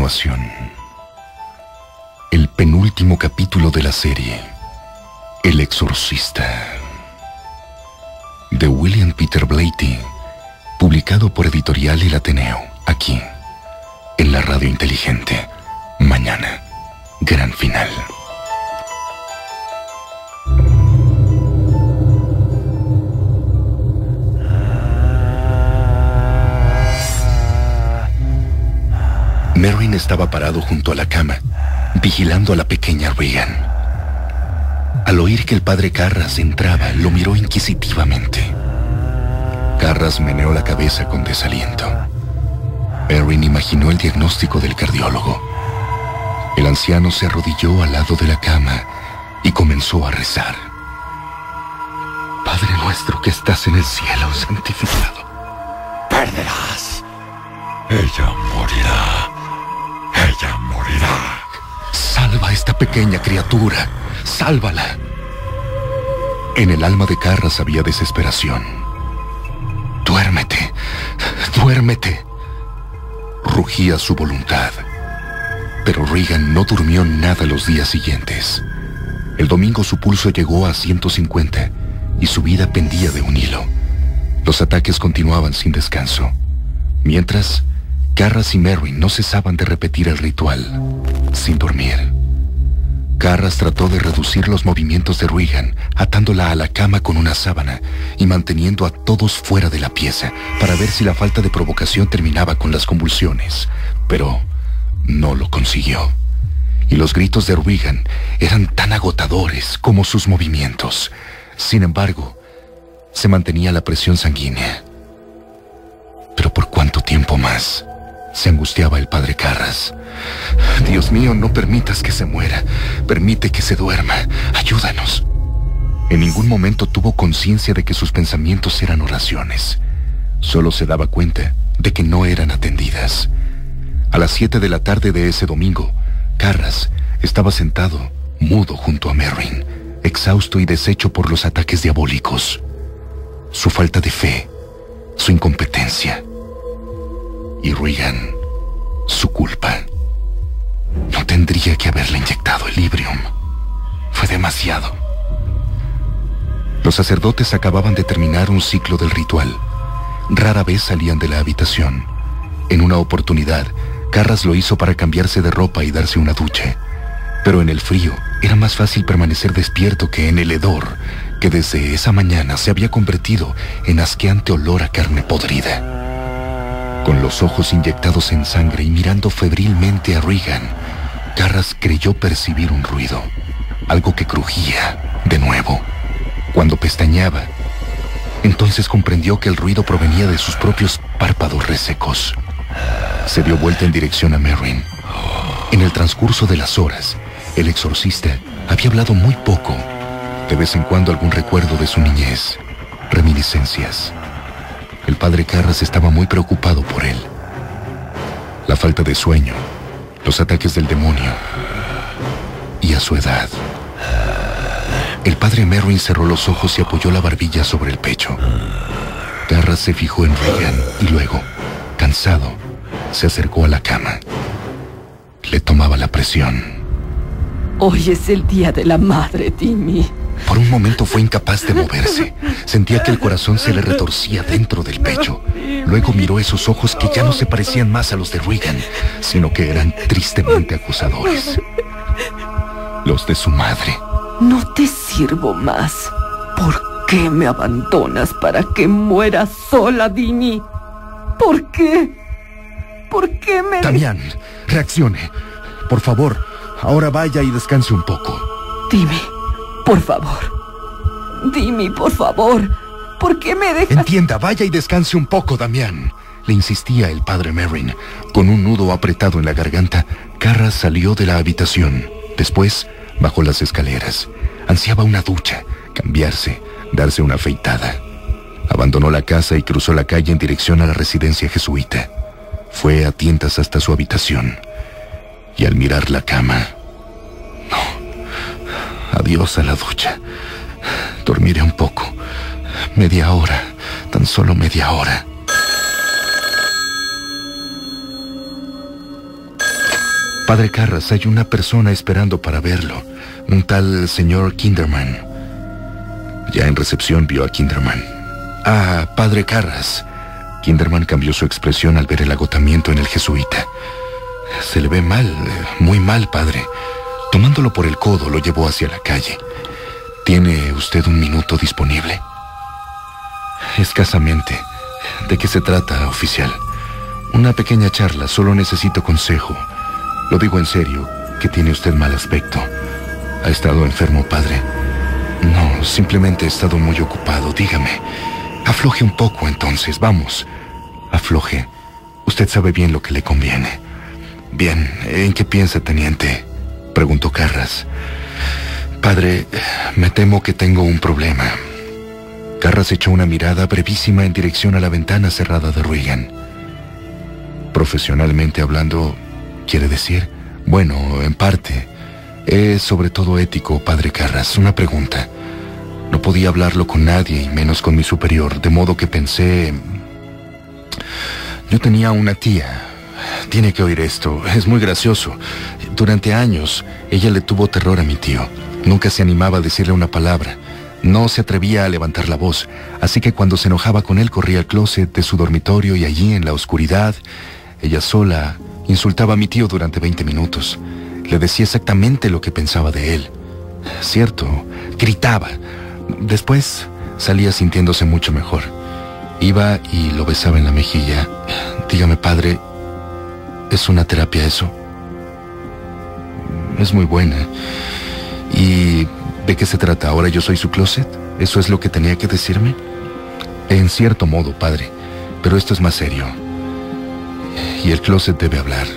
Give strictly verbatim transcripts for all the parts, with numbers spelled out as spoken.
continuación, el penúltimo capítulo de la serie, El Exorcista, de William Peter Blatty, publicado por Editorial El Ateneo, aquí, en la Radio Inteligente. Mañana, gran final. Merrin estaba parado junto a la cama, vigilando a la pequeña Regan. Al oír que el padre Carras entraba, lo miró inquisitivamente. Carras meneó la cabeza con desaliento. Merrin imaginó el diagnóstico del cardiólogo. El anciano se arrodilló al lado de la cama y comenzó a rezar. Padre nuestro que estás en el cielo, santificado. Perderás. Ella morirá. Ella morirá. Salva a esta pequeña criatura. Sálvala. En el alma de Carras había desesperación. Duérmete. Duérmete. Rugía su voluntad. Pero Regan no durmió nada los días siguientes. El domingo su pulso llegó a ciento cincuenta y su vida pendía de un hilo. Los ataques continuaban sin descanso. Mientras, Carras y Merrin no cesaban de repetir el ritual, sin dormir. Carras trató de reducir los movimientos de Regan, atándola a la cama con una sábana y manteniendo a todos fuera de la pieza para ver si la falta de provocación terminaba con las convulsiones, pero no lo consiguió. Y los gritos de Regan eran tan agotadores como sus movimientos. Sin embargo, se mantenía la presión sanguínea. ¿Pero por cuánto tiempo más? Se angustiaba el padre Carras. Dios mío, no permitas que se muera. Permite que se duerma. Ayúdanos. En ningún momento tuvo conciencia de que sus pensamientos eran oraciones. Solo se daba cuenta de que no eran atendidas. A las siete de la tarde de ese domingo, Carras estaba sentado, mudo junto a Merrin, exhausto y deshecho por los ataques diabólicos. Su falta de fe, su incompetencia. Y Regan, su culpa. No tendría que haberle inyectado el Librium. Fue demasiado. Los sacerdotes acababan de terminar un ciclo del ritual. Rara vez salían de la habitación. En una oportunidad, Carras lo hizo para cambiarse de ropa y darse una ducha. Pero en el frío era más fácil permanecer despierto que en el hedor, que desde esa mañana se había convertido en asqueante olor a carne podrida. Con los ojos inyectados en sangre y mirando febrilmente a Regan, Carras creyó percibir un ruido, algo que crujía, de nuevo. Cuando pestañeaba, entonces comprendió que el ruido provenía de sus propios párpados resecos. Se dio vuelta en dirección a Merrin. En el transcurso de las horas, el exorcista había hablado muy poco. De vez en cuando algún recuerdo de su niñez, reminiscencias. El padre Carras estaba muy preocupado por él. La falta de sueño, los ataques del demonio y a su edad. El padre Merrin cerró los ojos y apoyó la barbilla sobre el pecho. Carras se fijó en Regan y luego, cansado, se acercó a la cama. Le tomaba la presión. Hoy es el día de la madre, Timmy. Por un momento fue incapaz de moverse. Sentía que el corazón se le retorcía dentro del pecho. Luego miró esos ojos que ya no se parecían más a los de Regan, sino que eran tristemente acusadores. Los de su madre. No te sirvo más. ¿Por qué me abandonas para que muera sola, Timmy? ¿Por qué? ¿Por qué me... Damián, reaccione. Por favor, ahora vaya y descanse un poco. Timmy, por favor. Timmy, por favor. ¿Por qué me dejas...? Entienda, vaya y descanse un poco, Damián. Le insistía el padre Merrin. Con un nudo apretado en la garganta, Carras salió de la habitación. Después, bajó las escaleras. Ansiaba una ducha, cambiarse, darse una afeitada. Abandonó la casa y cruzó la calle en dirección a la residencia jesuita. Fue a tientas hasta su habitación. Y al mirar la cama... No. Adiós a la ducha. Dormiré un poco. Media hora. Tan solo media hora. Padre Carras, hay una persona esperando para verlo. Un tal señor Kinderman. Ya en recepción vio a Kinderman. Ah, Padre Carras. Kinderman cambió su expresión al ver el agotamiento en el jesuita. Se le ve mal, muy mal, padre. Tomándolo por el codo, lo llevó hacia la calle. ¿Tiene usted un minuto disponible? Escasamente. ¿De qué se trata, oficial? Una pequeña charla, solo necesito consejo. Lo digo en serio, que tiene usted mal aspecto. ¿Ha estado enfermo, padre? No, simplemente he estado muy ocupado, dígame. Afloje un poco, entonces, vamos. Afloje. Usted sabe bien lo que le conviene. Bien, ¿en qué piensa, teniente?, preguntó Carras. Padre, me temo que tengo un problema. Carras echó una mirada brevísima en dirección a la ventana cerrada de Reagan. Profesionalmente hablando, ¿quiere decir? Bueno, en parte. Es sobre todo ético, padre Carras. Una pregunta. No podía hablarlo con nadie, y menos con mi superior, de modo que pensé... Yo tenía una tía. Tiene que oír esto, es muy gracioso. Durante años, ella le tuvo terror a mi tío. Nunca se animaba a decirle una palabra. No se atrevía a levantar la voz, así que cuando se enojaba con él corría al closet de su dormitorio y allí, en la oscuridad, ella sola insultaba a mi tío durante veinte minutos. Le decía exactamente lo que pensaba de él. Cierto, gritaba. Después salía sintiéndose mucho mejor. Iba y lo besaba en la mejilla. Dígame, padre, ¿es una terapia eso? Es muy buena. ¿Y de qué se trata? ¿Ahora yo soy su closet? ¿Eso es lo que tenía que decirme? En cierto modo, padre, pero esto es más serio. Y el closet debe hablar.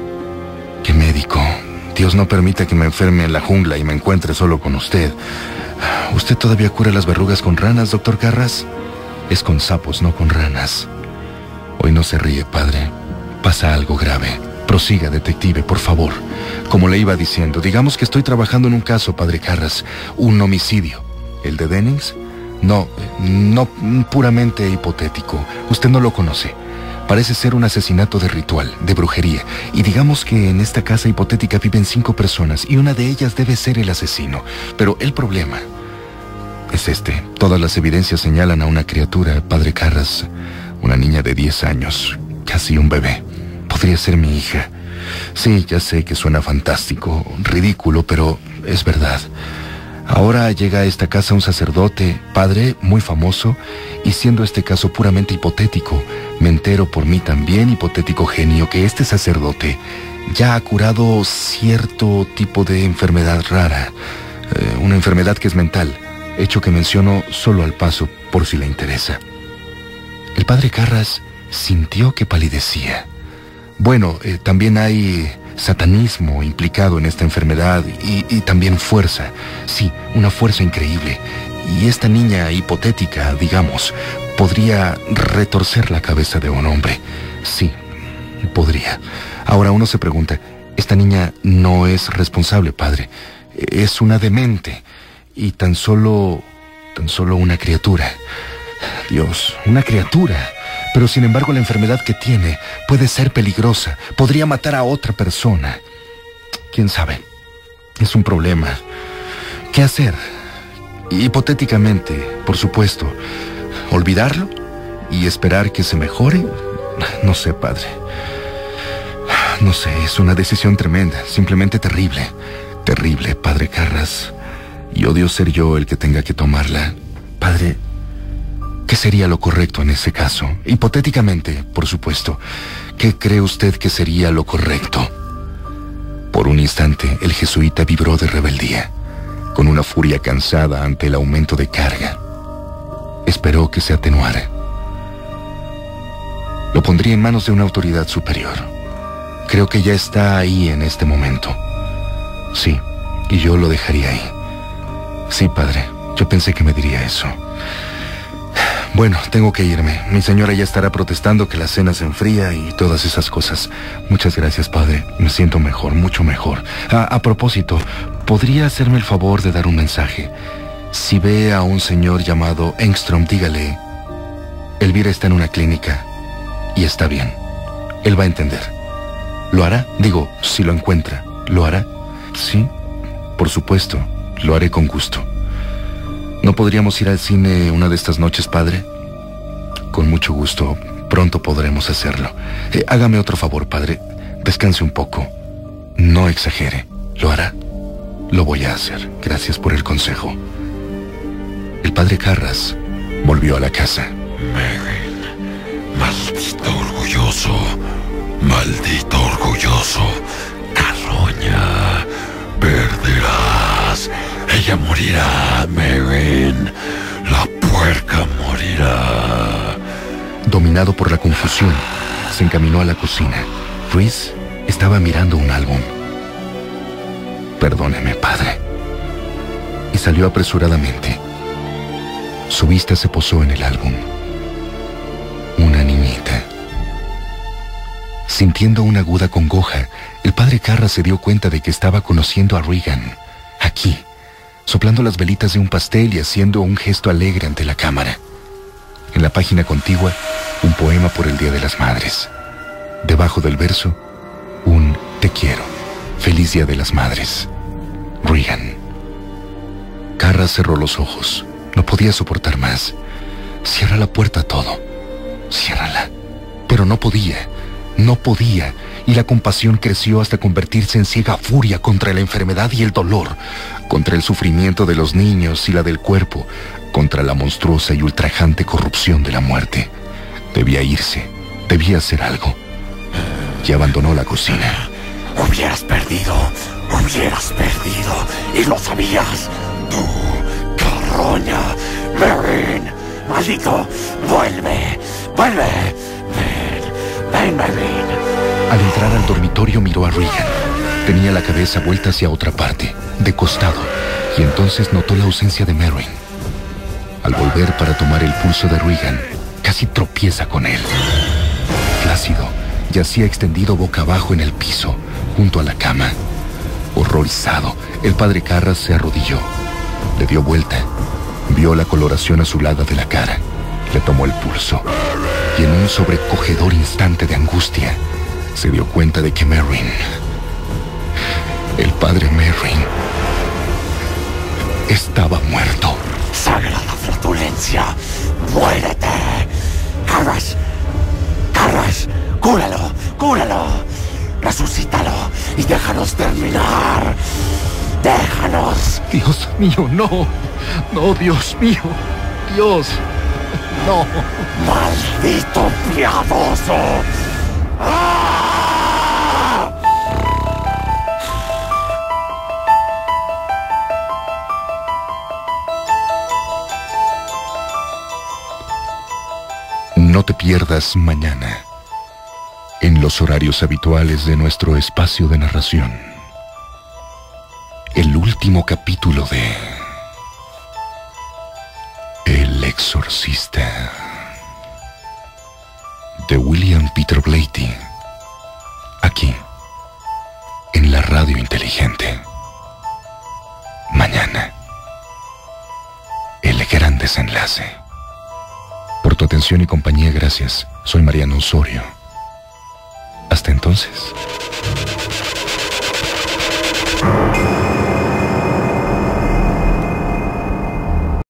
¿Qué médico? Dios no permita que me enferme en la jungla y me encuentre solo con usted. ¿Usted todavía cura las verrugas con ranas, doctor Carras? Es con sapos, no con ranas. Hoy no se ríe, padre. Pasa algo grave. Prosiga, detective, por favor. Como le iba diciendo, digamos que estoy trabajando en un caso, padre Carras. Un homicidio. ¿El de Dennings? No, no, puramente hipotético. Usted no lo conoce. Parece ser un asesinato de ritual, de brujería. Y digamos que en esta casa hipotética viven cinco personas y una de ellas debe ser el asesino. Pero el problema es este. Todas las evidencias señalan a una criatura, padre Carras. Una niña de diez años, casi un bebé. Podría ser mi hija. Sí, ya sé que suena fantástico, ridículo, pero es verdad. Ahora llega a esta casa un sacerdote, padre, muy famoso, y siendo este caso puramente hipotético, me entero por mí también, hipotético genio, que este sacerdote ya ha curado cierto tipo de enfermedad rara, eh, una enfermedad que es mental, hecho que menciono solo al paso por si le interesa. El padre Carras sintió que palidecía. Bueno, eh, también hay satanismo implicado en esta enfermedad y, y también fuerza. Sí, una fuerza increíble. Y esta niña hipotética, digamos, podría retorcer la cabeza de un hombre. Sí, podría. Ahora uno se pregunta, esta niña no es responsable, padre. Es una demente y tan solo, tan solo una criatura. Dios, una criatura. Pero sin embargo la enfermedad que tiene puede ser peligrosa. Podría matar a otra persona. ¿Quién sabe? Es un problema. ¿Qué hacer? Hipotéticamente, por supuesto. ¿Olvidarlo? ¿Y esperar que se mejore? No sé, padre. No sé, es una decisión tremenda. Simplemente terrible. Terrible, padre Carras. Y odio ser yo el que tenga que tomarla. Padre, ¿qué sería lo correcto en ese caso? Hipotéticamente, por supuesto. ¿Qué cree usted que sería lo correcto? Por un instante, el jesuita vibró de rebeldía, con una furia cansada ante el aumento de carga. Esperó que se atenuara. Lo pondría en manos de una autoridad superior. Creo que ya está ahí en este momento. Sí, y yo lo dejaría ahí. Sí, padre, yo pensé que me diría eso. Bueno, tengo que irme. Mi señora ya estará protestando que la cena se enfría y todas esas cosas. Muchas gracias, padre. Me siento mejor, mucho mejor. Ah, a propósito, ¿podría hacerme el favor de dar un mensaje? Si ve a un señor llamado Engstrom, dígale: Elvira está en una clínica y está bien. Él va a entender. ¿Lo hará? Digo, si lo encuentra, ¿lo hará? Sí, por supuesto, lo haré con gusto. ¿No podríamos ir al cine una de estas noches, padre? Con mucho gusto, pronto podremos hacerlo. Eh, hágame otro favor, padre. Descanse un poco. No exagere. ¿Lo hará? Lo voy a hacer. Gracias por el consejo. El padre Carras volvió a la casa. Merrin, maldito orgulloso, maldito orgulloso, carroña, perderás. Ella morirá, Merrin, la puerca morirá. Dominado por la confusión, se encaminó a la cocina. Reese estaba mirando un álbum. Perdóneme, padre. Y salió apresuradamente. Su vista se posó en el álbum. Una niñita. Sintiendo una aguda congoja, el padre Carras se dio cuenta de que estaba conociendo a Regan, aquí, soplando las velitas de un pastel y haciendo un gesto alegre ante la cámara. En la página contigua, un poema por el Día de las Madres. Debajo del verso, un te quiero. Feliz Día de las Madres. Regan. Carras cerró los ojos. No podía soportar más. Cierra la puerta a todo. Ciérrala. Pero no podía. No podía. Y la compasión creció hasta convertirse en ciega furia contra la enfermedad y el dolor, contra el sufrimiento de los niños y la del cuerpo, contra la monstruosa y ultrajante corrupción de la muerte. Debía irse. Debía hacer algo. Y abandonó la cocina. Hubieras perdido, hubieras perdido, y lo sabías. Tú, carroña, Merrin, maldito, vuelve, vuelve, ven, ven, Merrin. Al entrar al dormitorio miró a Regan. Tenía la cabeza vuelta hacia otra parte, de costado, y entonces notó la ausencia de Merrin. Al volver para tomar el pulso de Regan, casi tropieza con él. Flácido, yacía extendido boca abajo en el piso, junto a la cama. Horrorizado, el padre Carras se arrodilló. Le dio vuelta. Vio la coloración azulada de la cara. Le tomó el pulso. Y en un sobrecogedor instante de angustia, se dio cuenta de que Merrin, el padre Merrin, estaba muerto. Sagrada flatulencia, muérete. Carras, Carras, cúralo, cúralo. Resucítalo y déjanos terminar. Déjanos. Dios mío, no. No, Dios mío. Dios, no. Maldito piadoso. ¡Ah! No te pierdas mañana, en los horarios habituales de nuestro espacio de narración, el último capítulo de El Exorcista, de William Peter Blatty, aquí, en la Radio Inteligente. Mañana, el gran desenlace. Por tu atención y compañía, gracias. Soy Mariano Osorio. Hasta entonces.